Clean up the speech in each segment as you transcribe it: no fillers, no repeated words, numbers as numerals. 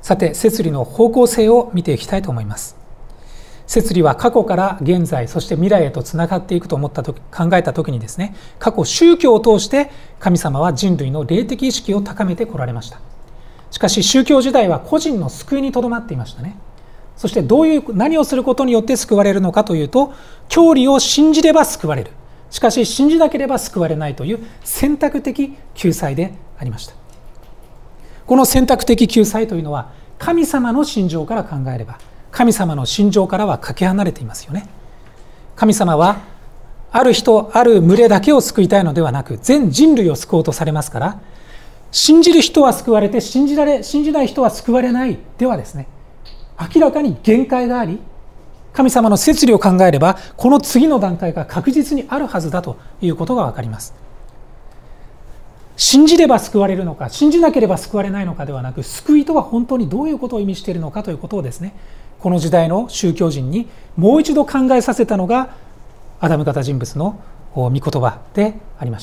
さて、摂理の方向性を見ていきたいと思います。摂理は過去から現在、そして未来へとつながっていくと考えたときにですね、過去宗教を通して神様は人類の霊的意識を高めてこられました。しかし宗教時代は個人の救いにとどまっていましたね。そして何をすることによって救われるのかというと、教理を信じれば救われる。しかし信じなければ救われないという選択的救済でありました。この選択的救済というのは、神様の心情から考えれば、神様の心情からはかけ離れていますよね。神様はある人、ある群れだけを救いたいのではなく、全人類を救おうとされますから、信じる人は救われて、信じない人は救われないではですね、明らかに限界があり、神様の摂理を考えれば、この次の段階が確実にあるはずだということが分かります。信じれば救われるのか、信じなければ救われないのかではなく、救いとは本当にどういうことを意味しているのかということをですね、この時代の宗教人にもう一度考えさせたのがアダム型人物の御言葉でありました。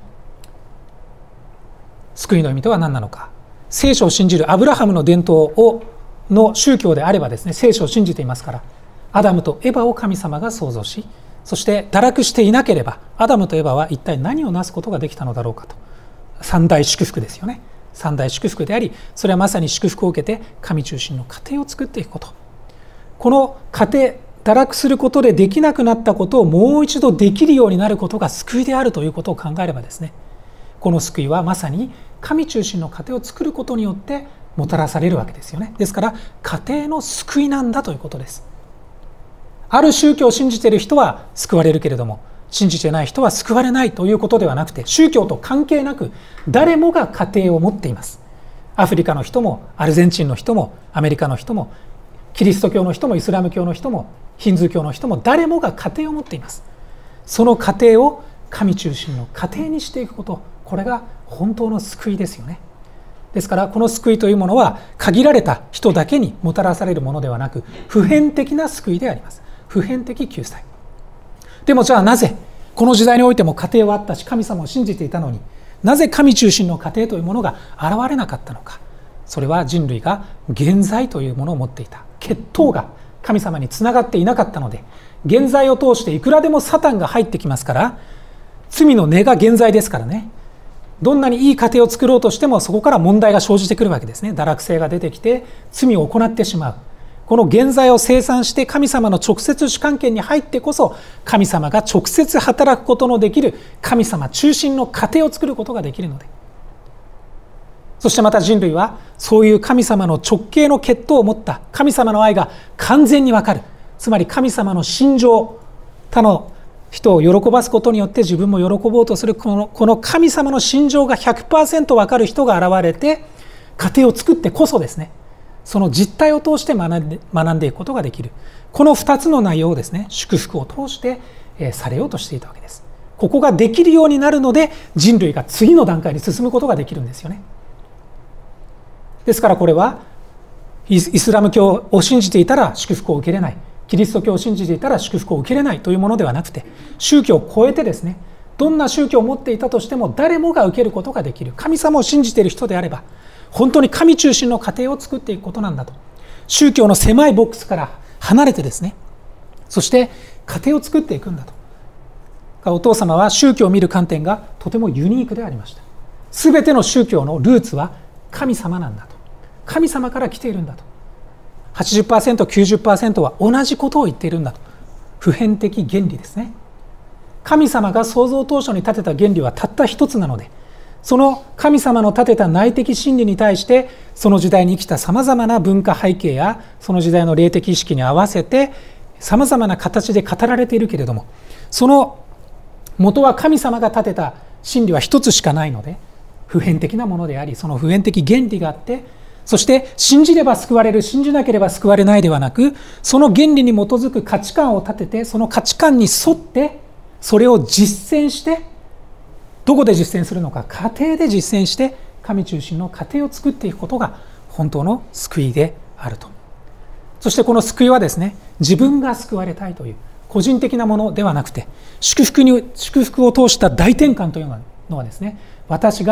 救いの意味とは何なのか。聖書を信じるアブラハムの伝統の宗教であればですね、聖書を信じていますから、アダムとエバを神様が創造し、そして堕落していなければアダムとエバは一体何をなすことができたのだろうかと。三大祝福ですよね。三大祝福であり、それはまさに祝福を受けて神中心の家庭を作っていくこと。この家庭、堕落することでできなくなったことをもう一度できるようになることが救いであるということを考えればですね、この救いはまさに神中心の家庭を作ることによってもたらされるわけですよね。ですから家庭の救いなんだということです。ある宗教を信じている人は救われるけれども、信じてない人は救われないということではなくて、宗教と関係なく誰もが家庭を持っています。アフリカの人もアルゼンチンの人もアメリカの人もキリスト教の人もイスラム教の人もヒンズー教の人も誰もが家庭を持っています。その家庭を神中心の家庭にしていくこと、これが本当の救いですよね。ですからこの救いというものは限られた人だけにもたらされるものではなく、普遍的な救いであります。普遍的救済。でもじゃあなぜこの時代においても家庭はあったし、神様を信じていたのに、なぜ神中心の家庭というものが現れなかったのか。それは人類が原罪というものを持っていた。血統が神様につながっていなかったので、原罪を通していくらでもサタンが入ってきますから、罪の根が原罪ですからね、どんなにいい家庭を作ろうとしてもそこから問題が生じてくるわけですね。堕落性が出てきて罪を行ってしまう。この原罪を清算して神様の直接主関係に入ってこそ、神様が直接働くことのできる神様中心の家庭を作ることができるので、そしてまた人類はそういう神様の直系の血統を持った神様の愛が完全にわかる。つまり神様の心情、他の人を喜ばすことによって自分も喜ぼうとするこの神様の心情が 100% わかる人が現れて家庭を作ってこそですね、その実態を通して学んでいくことができる。この2つの内容をですね、祝福を通してされようとしていたわけです。ここができるようになるので人類が次の段階に進むことができるんですよね。ですからこれはイスラム教を信じていたら祝福を受けれない、キリスト教を信じていたら祝福を受けれないというものではなくて、宗教を超えてですね、どんな宗教を持っていたとしても誰もが受けることができる。神様を信じている人であれば本当に神中心の家庭を作っていくことなんだと。宗教の狭いボックスから離れてですね、そして家庭を作っていくんだと。お父様は宗教を見る観点がとてもユニークでありました。すべての宗教のルーツは神様なんだと。神様から来ているんだと。80%、90% は同じことを言っているんだと。普遍的原理ですね。神様が創造当初に立てた原理はたった一つなので、その神様の立てた内的真理に対してその時代に生きたさまざまな文化背景やその時代の霊的意識に合わせてさまざまな形で語られているけれども、その元は神様が立てた真理は一つしかないので、普遍的なものであり、その普遍的原理があって、そして信じれば救われる、信じなければ救われないではなく、その原理に基づく価値観を立てて、その価値観に沿ってそれを実践して、どこで実践するのか、家庭で実践して神中心の家庭を作っていくことが本当の救いであると。そしてこの救いはですね、自分が救われたいという個人的なものではなくて、祝福を通した大転換というのはですね、私が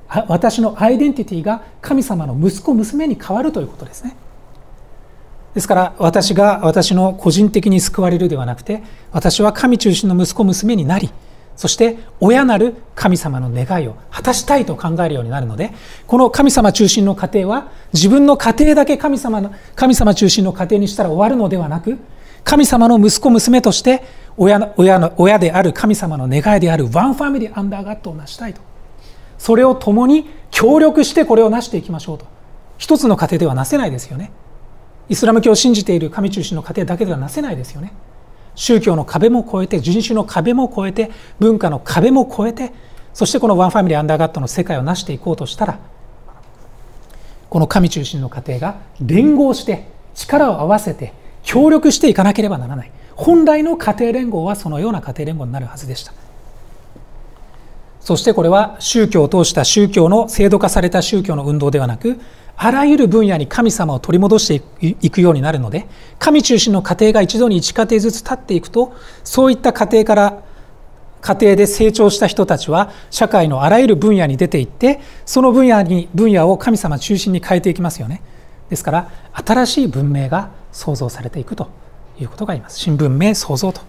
私のアイデンティティが神様の息子娘に変わるということですね。ですから私が私の個人的に救われるではなくて、私は神中心の息子娘になり、そして親なる神様の願いを果たしたいと考えるようになるので、この神様中心の家庭は自分の家庭だけ神様中心の家庭にしたら終わるのではなく、神様の息子娘として親である神様の願いであるワンファミリーアンダーガッドを成したいと。それを共に協力してこれを成していきましょうと。一つの家庭ではなせないですよね。イスラム教を信じている神中心の家庭だけではなせないですよね。宗教の壁も越えて、人種の壁も越えて、文化の壁も越えて、そしてこのワンファミリーアンダーガッドの世界を成していこうとしたら、この神中心の家庭が連合して力を合わせて協力していかなければならない。本来の家庭連合はそのような家庭連合になるはずでした。そしてこれは宗教を通した宗教の制度化された宗教の運動ではなく、あらゆる分野に神様を取り戻していくようになるので、神中心の家庭が一度に1家庭ずつ立っていくと、そういった家庭で成長した人たちは社会のあらゆる分野に出ていって、その分野を神様中心に変えていきますよね。ですから新しい文明が創造されていくということがあります。新文明創造と。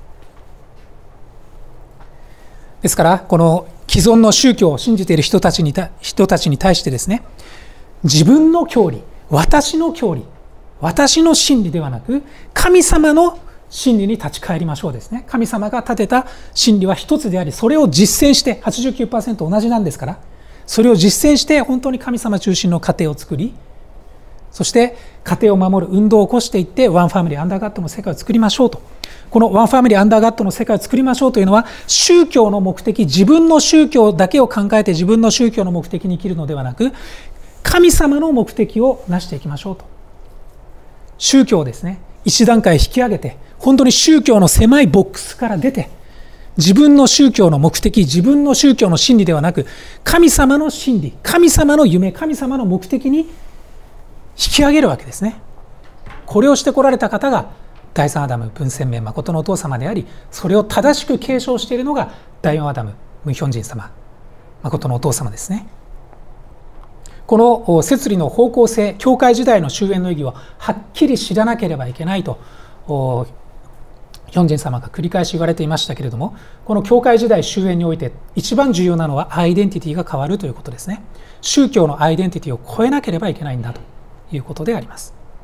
ですからこの既存の宗教を信じている人たちに対してですね、自分の教理、私の教理、私の真理ではなく、神様の真理に立ち返りましょうですね。神様が立てた真理は一つであり、それを実践して 89% 同じなんですから、それを実践して本当に神様中心の家庭を作り、そして家庭を守る運動を起こしていって、ワンファミリーアンダーガッドの世界を作りましょうと。このワンファミリーアンダーガッドの世界を作りましょうというのは、宗教の目的、自分の宗教だけを考えて自分の宗教の目的に生きるのではなく、神様の目的を成していきましょうと。宗教をですね、一段階引き上げて、本当に宗教の狭いボックスから出て、自分の宗教の目的、自分の宗教の真理ではなく、神様の真理、神様の夢、神様の目的に引き上げるわけですね。これをしてこられた方が第三アダム文鮮明誠のお父様であり、それを正しく継承しているのが第四アダムムンヒョンジン様誠のお父様ですね。この摂理の方向性、教会時代の終焉の意義をはっきり知らなければいけないとヒョンジン様が繰り返し言われていましたけれども、この教会時代終焉において一番重要なのはアイデンティティが変わるということですね。宗教のアイデンティティを超えなければいけないんだということであります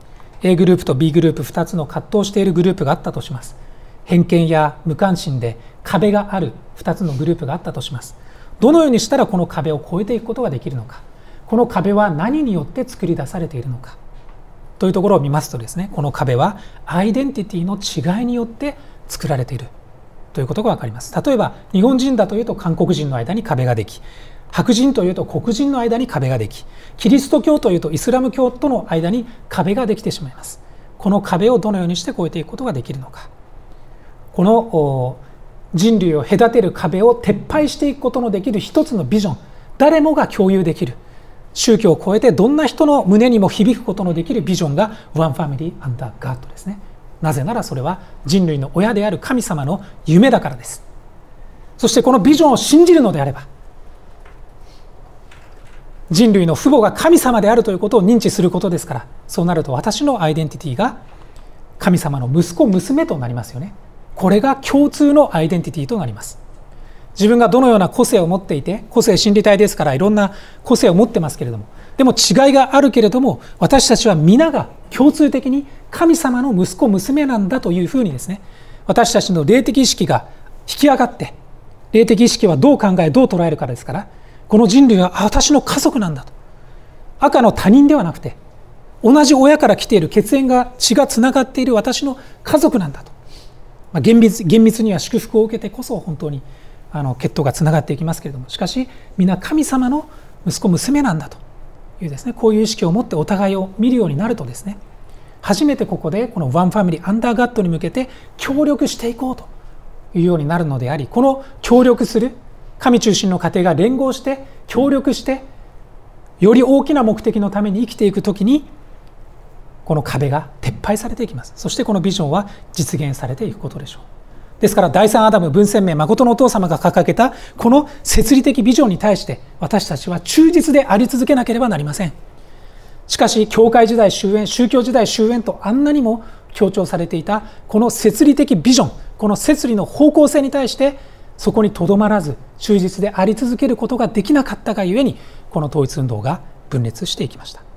。A グループと B グループ2つの葛藤しているグループがあったとします。偏見や無関心で壁がある2つのグループがあったとします。どのようにしたらこの壁を越えていくことができるのか、この壁は何によって作り出されているのかというところを見ますとですね、この壁はアイデンティティの違いによって作られているということが分かります。例えば日本人だというと韓国人の間に壁ができ、白人というと黒人の間に壁ができ、キリスト教というとイスラム教との間に壁ができてしまいます。この壁をどのようにして越えていくことができるのか、この人類を隔てる壁を撤廃していくことのできる一つのビジョン、誰もが共有できる、宗教を超えてどんな人の胸にも響くことのできるビジョンがワンファミリーアンダーガッドですね。なぜならそれは人類の親である神様の夢だからです。そしてこのビジョンを信じるのであれば、人類の父母が神様であるということを認知することですから、そうなると私のアイデンティティが神様の息子娘となりますよね。これが共通のアイデンティティとなります。自分がどのような個性を持っていて、個性心理体ですからいろんな個性を持ってますけれども、でも違いがあるけれども、私たちは皆が共通的に神様の息子娘なんだというふうにですね、私たちの霊的意識が引き上がって、霊的意識はどう考えどう捉えるかですから、この人類は私の家族なんだと、赤の他人ではなくて同じ親から来ている血縁が血がつながっている私の家族なんだと、厳密には祝福を受けてこそ本当に血統がつながっていきますけれども、しかし皆神様の息子娘なんだというですね、こういう意識を持ってお互いを見るようになるとですね、初めてここでこのワンファミリーアンダーガッドに向けて協力していこうというようになるのであり、この協力する神中心の家庭が連合して協力してより大きな目的のために生きていくときに、この壁が撤廃されていきます。そしてこのビジョンは実現されていくことでしょう。 ですから第三アダム文鮮明誠のお父様が掲げたこの摂理的ビジョンに対して私たちは忠実であり続けなければなりません。しかし教会時代終焉、宗教時代終焉とあんなにも強調されていたこの摂理的ビジョン、この摂理の方向性に対してそこにとどまらず忠実であり続けることができなかったがゆえにこの統一運動が分裂していきました。